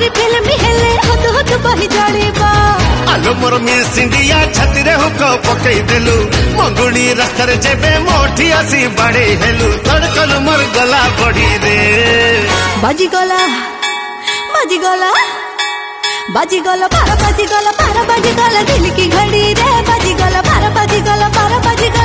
परी फिल्म हेले हद हद बही जड़ीबा आलो मोर मिस इंडिया छाती रे हुक पकई देलु मंगुणी रास्ता रे जेबे मोठी आसी बाड़े हेलु धड़कन मोर गला बड़ी रे बाजी गला बाजी गला बाजी गला पारा बाजी गला दिल की घड़ी रे बाजी गला पारा बाजी गला